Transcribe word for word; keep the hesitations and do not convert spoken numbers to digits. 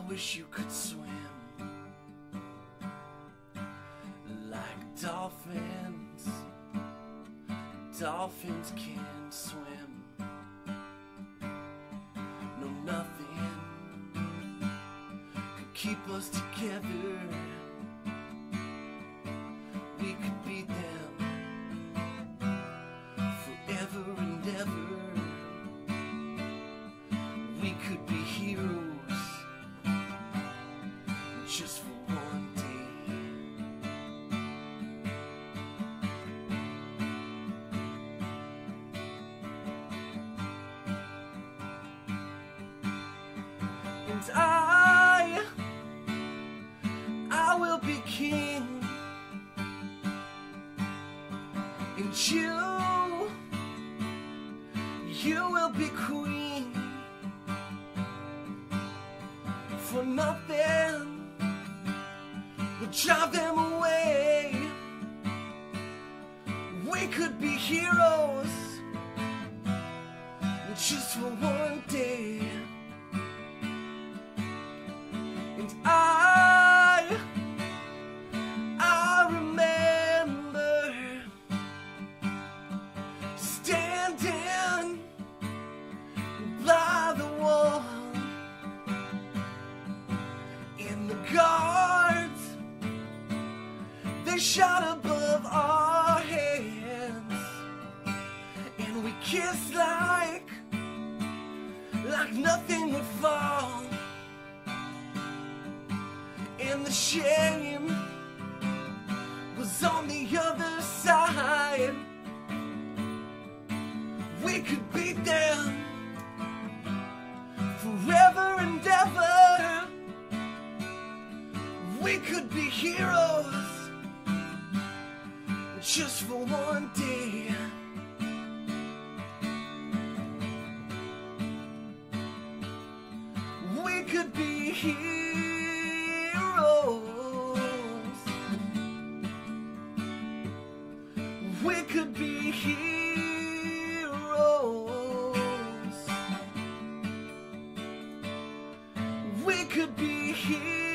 wish you could swim like dolphins. Dolphins can swim. No, nothing could keep us together. We could beat them forever and ever. We could be heroes just for one day. And I, I will be king, and you, you will be queen. For nothing will drive them away. We could be heroes just for one day. And I, I remember standing by the wall, and the guards, they shot above our heads, and we kissed like, like nothing would fall. And the shame was on the other side. We could beat them forever and ever. We could be heroes just for one day. We could be heroes. We could be heroes. We could be heroes.